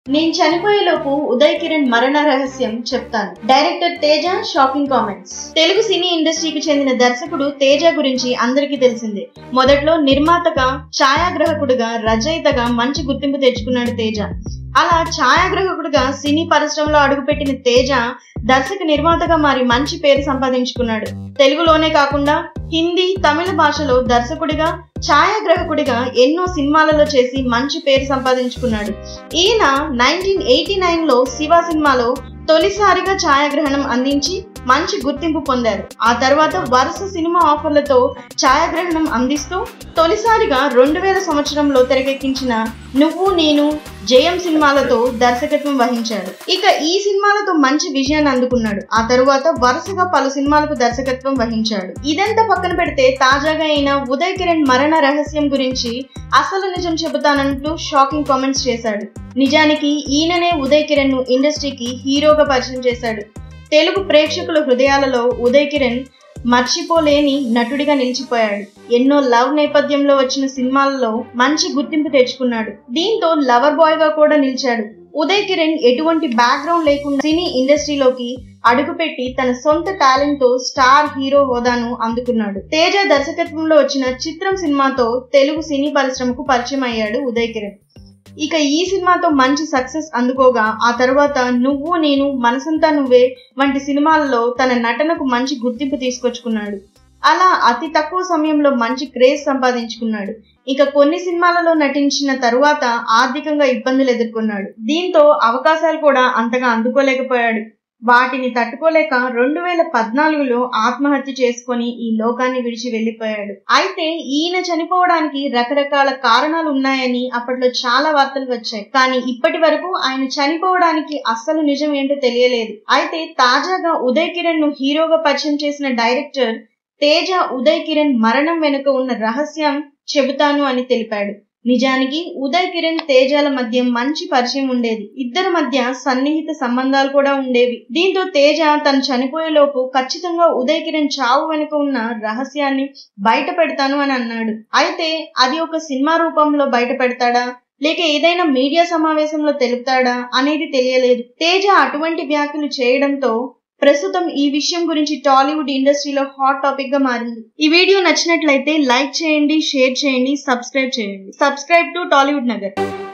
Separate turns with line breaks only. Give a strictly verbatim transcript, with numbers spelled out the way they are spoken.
నేను చనిపోయేలోపు ఉదయ్ కిరణ్ మరణ రహస్యం చెప్తాను. Director Teja shocking comments. Telugu cine ఇండస్ట్రీకి చెందిన దర్శకుడు తేజ గురించి అందరికీ తెలిసిందే. మొదట్లో నిర్మాతగా, ఛాయాగ్రాహకుడిగా, రచయితగా మంచి గుర్తింపు తెచ్చుకున్నాడు తేజ. అలా ఛాయాగ్రాహకుడిగా సినీ పరిశ్రమలో అడుగుపెట్టిన తేజ దర్శక నిర్మాతగా మారి మంచి పేరు సంపాదించుకున్నాడు. తెలుగులోనే కాకుండా హిందీ, తమిళ భాషలో దర్శకుడిగా, ఛాయాగ్రాహకుడిగా ఎన్నో సినిమాలలో చేసి మంచి పేరు సంపాదించుకున్నాడు. ఈయన నైన్టీన్ ఎయిటీ నైన్ లో శివ సినిమాలో తొలిసారిగా ఛాయాగ్రహణం అందించి మంచి గుర్తింపు పొందారు. ఆ తర్వాత వరుస సినిమా ఆఫర్లతో ఛాయాగ్రహణం అందిస్తూ తొలిసారిగా రెండు వేల సంవత్సరంలో తెరకెక్కించిన నువ్వు నేను, జయం సినిమాలతో దర్శకత్వం వహించాడు. ఇక ఈ సినిమాలతో మంచి విజయాన్ని అందుకున్నాడు. ఆ తరువాత వరుసగా పలు సినిమాలకు దర్శకత్వం వహించాడు. ఇదంతా పక్కన పెడితే తాజాగా అయిన ఉదయ్ కిరణ్ మరణ రహస్యం గురించి అసలు నిజం చెబుతానంటూ షాకింగ్ కామెంట్స్ చేశాడు. నిజానికి ఈయననే ఉదయ్ కిరణ్ ను ఇండస్ట్రీకి హీరోగా పరిచయం చేశాడు. తెలుగు ప్రేక్షకుల హృదయాలలో ఉదయ్ కిరణ్ మర్చిపోలేని నటుడిగా నిలిచిపోయాడు. ఎన్నో లవ్ నేపథ్యంలో వచ్చిన సినిమాలలో మంచి గుర్తింపు తెచ్చుకున్నాడు. దీంతో లవర్ బాయ్ గా కూడా నిలిచాడు. ఉదయ్ కిరణ్ ఎటువంటి బ్యాక్గ్రౌండ్ లేకుండా సినీ ఇండస్ట్రీలోకి అడుగుపెట్టి తన సొంత టాలెంట్ తో స్టార్ హీరో హోదాను అందుకున్నాడు. తేజ దర్శకత్వంలో వచ్చిన చిత్రం సినిమాతో తెలుగు సినీ పరిశ్రమకు పరిచయం అయ్యాడు ఉదయ్ కిరణ్. ఇక ఈ సినిమాతో మంచి సక్సెస్ అందుకోగా ఆ తర్వాత నువ్వు నేను, మనసంతా నువ్వే వంటి సినిమాలలో తన నటనకు మంచి గుర్తింపు తీసుకొచ్చుకున్నాడు. అలా అతి తక్కువ సమయంలో మంచి క్రేజ్ సంపాదించుకున్నాడు. ఇక కొన్ని సినిమాలలో నటించిన తరువాత ఆర్థికంగా ఇబ్బందులు ఎదుర్కొన్నాడు. దీంతో అవకాశాలు కూడా అంతగా అందుకోలేకపోయాడు. వాటిని తట్టుకోలేక రెండు వేల పద్నాలుగులో ఆత్మహత్య చేసుకొని ఈ లోకాన్ని విడిచి వెళ్లిపోయాడు. అయితే ఈయన చనిపోవడానికి రకరకాల కారణాలు ఉన్నాయని అప్పట్లో చాలా వార్తలు వచ్చాయి. కానీ ఇప్పటి వరకు ఆయన చనిపోవడానికి అస్సలు నిజం ఏంటో తెలియలేదు. అయితే తాజాగా ఉదయ్ కిరణ్ ను హీరోగా పరిచయం చేసిన డైరెక్టర్ తేజ ఉదయ్ కిరణ్ మరణం వెనుక ఉన్న రహస్యం చెబుతాను అని తెలిపాడు. నిజానికి ఉదయ్ కిరణ్ తేజాల మధ్య మంచి పరిచయం ఉండేది. ఇద్దరి మధ్య సన్నిహిత సంబంధాలు కూడా ఉండేవి. దీంతో తేజ తను చనిపోయేలోపు ఖచ్చితంగా ఉదయ్ కిరణ్ చావు వెనుక ఉన్న రహస్యాన్ని బయట పెడతాను అని అన్నాడు. అయితే అది ఒక సినిమా రూపంలో బయట పెడతాడా లేక ఏదైనా మీడియా సమావేశంలో తెలుపుతాడా అనేది తెలియలేదు. తేజ అటువంటి వ్యాఖ్యలు చేయడంతో ప్రస్తుతం ఈ విషయం గురించి టాలీవుడ్ ఇండస్ట్రీలో హాట్ టాపిక్ గా మారింది. ఈ వీడియో నచ్చినట్లయితే లైక్ చేయండి, షేర్ చేయండి, సబ్స్క్రైబ్ చేయండి. Subscribe to Tollywood Nagar.